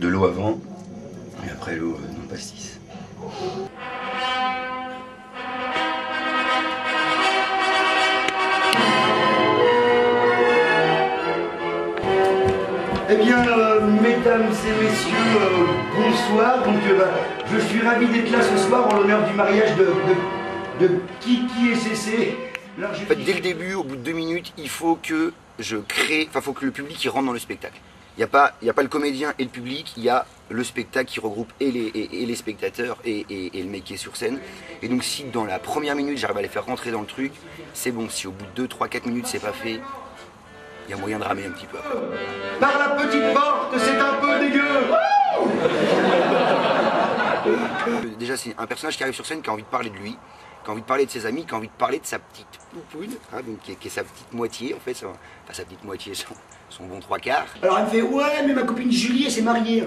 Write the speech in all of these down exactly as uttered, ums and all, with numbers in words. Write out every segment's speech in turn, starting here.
de l'eau avant, et après l'eau euh, non pastis. Eh bien, euh, mesdames et messieurs, euh, bonsoir. Donc, euh, bah, je suis ravi d'être là ce soir en l'honneur du mariage de, de, de Kiki et Cécé. Alors, en fait, dès le début, au bout de deux minutes, il faut que je crée, enfin, il faut que le public il rentre dans le spectacle. Il n'y a pas, il y a pas le comédien et le public, il y a le spectacle qui regroupe et les, et, et les spectateurs et, et, et le mec qui est sur scène. Et donc, si dans la première minute, j'arrive à les faire rentrer dans le truc, c'est bon. Si au bout de deux, trois, quatre minutes, c'est pas fait, il y a moyen de ramer un petit peu après. Par la petite porte, c'est un peu dégueu. Déjà, c'est un personnage qui arrive sur scène qui a envie de parler de lui, qui a envie de parler de ses amis, qui a envie de parler de sa petite poupoune, hein, donc, qui, est, qui est sa petite moitié en fait, sa, enfin sa petite moitié, son, son bon trois quarts. Alors elle me fait, ouais mais ma copine Julie elle s'est mariée.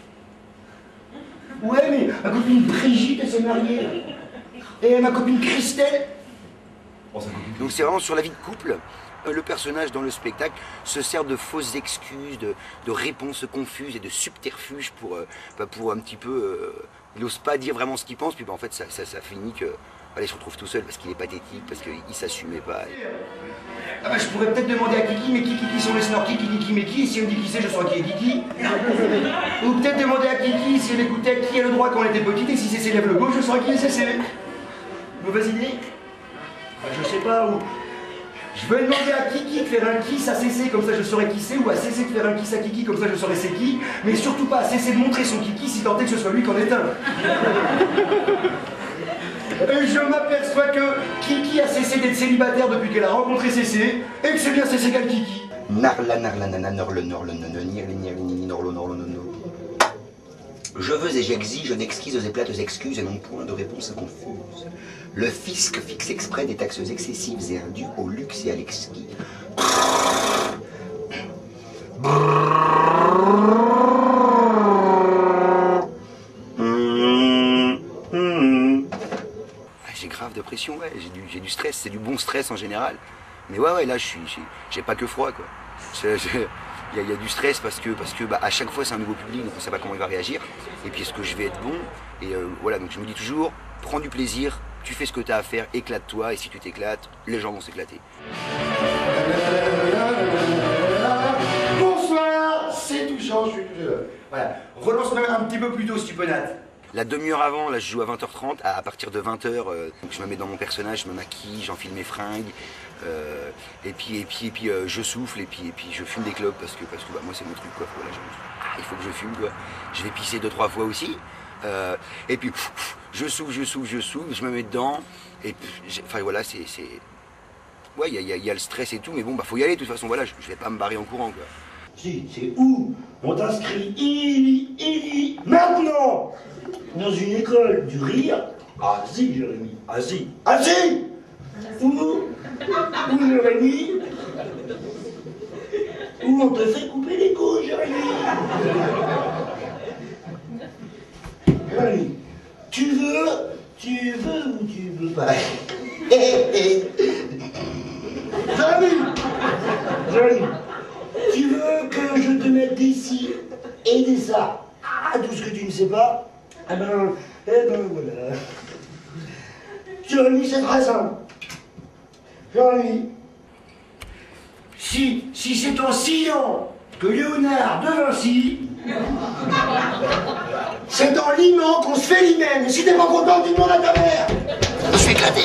Ouais mais ma copine Brigitte elle s'est mariée. Et ma copine Christelle. Donc c'est vraiment sur la vie de couple. Le personnage dans le spectacle se sert de fausses excuses, de, de réponses confuses et de subterfuges pour, euh, pour un petit peu... Euh, il n'ose pas dire vraiment ce qu'il pense, puis bah, en fait ça, ça, ça finit que... Allez, il se retrouve tout seul parce qu'il est pathétique, parce qu'il ne s'assumait pas. Ah bah je pourrais peut-être demander à Kiki, mais qui, qui sont les snorkies, qui, qui, mais qui, si on me dit qui c'est, je saurais qui est Kiki. Ou peut-être demander à Kiki si elle écoutait qui a le droit quand elle était petite, et si Cécé lève le gauche, je saurais qui est Cécé. Mauvaise idée? Bah, je sais pas, ou... Je vais demander à Kiki de faire un kiss à Cécé, comme ça je saurais qui c'est, ou à Cécé de faire un kiss à Kiki, comme ça je saurais c'est qui, mais surtout pas à Cécé de montrer son Kiki si tant est que ce soit lui qu'en est un. Et je m'aperçois que Kiki a cessé d'être célibataire depuis qu'elle a rencontré Cécé, et que c'est bien Cécé qu'elle Kiki. Narla narla nana norle norle nono nirli nirli nini norlo norlo nono. Je veux et j'exige d'exquises et plates excuses et non point de réponse confuse. Le fisc fixe exprès des taxes excessives et indues au luxe et à l'exquis. J'ai grave de pression, ouais. J'ai du, j'ai du stress, c'est du bon stress en général. Mais ouais, ouais, là, je suis, j'ai pas que froid, quoi. Il y, y a du stress parce que, parce que bah, à chaque fois c'est un nouveau public, donc on ne sait pas comment il va réagir. Et puis est-ce que je vais être bon? Et euh, voilà, donc je me dis toujours, prends du plaisir, tu fais ce que tu as à faire, éclate-toi, et si tu t'éclates, les gens vont s'éclater. Bonsoir, c'est touchant, je suis touchant. Voilà, relance même un petit peu plus tôt si tu peux, Nat. La demi-heure avant, là je joue à vingt heures trente, à, à partir de vingt heures, euh, donc je me mets dans mon personnage, je me maquille, j'enfile mes fringues, euh, et puis, et puis, et puis euh, je souffle, et puis, et puis je fume des clopes, parce que, parce que bah, moi c'est mon truc, quoi. Voilà, ah, il faut que je fume, quoi. Je vais pisser deux, trois fois aussi, euh, et puis pff, pff, je souffle, je souffle, je souffle, je me mets dedans, et puis, enfin voilà, c'est... Ouais, il y, y, y a le stress et tout, mais bon, bah faut y aller, de toute façon, voilà, je, je vais pas me barrer en courant, quoi. Si, c'est où on t'inscrit il, il, maintenant dans une école du rire. Ah si, Jérémy, ah si, ah si. Où, où Jérémy, où on te fait couper les couilles, Jérémy. Jérémy, tu veux, tu veux ou tu veux pas? Jérémy, Jérémy, tu veux que je te mette des ci et des ça? Ah, tout ce que tu ne sais pas? Eh ben, eh ben voilà. Jérémy, c'est très simple. Jérémy, si, si c'est en sciant que Léonard de Vinci, c'est dans l'imment qu'on se fait l'hymen. Et si t'es pas content, tu demandes à ta mère. Je suis éclaté.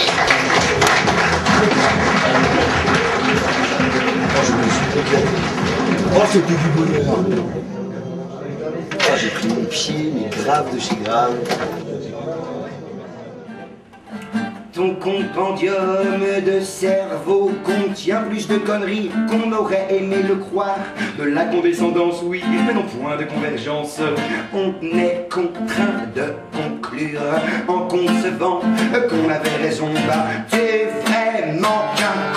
Oh, je me suis éclaté. Oh, c'était du bonheur. Oh, j'ai pris mon pied, mais grave de chez grave. Ton compendium de cerveau contient plus de conneries qu'on aurait aimé le croire. De la condescendance, oui, mais non point de convergence. On est contraint de conclure en concevant qu'on avait raison. Bah, t'es vraiment qu'un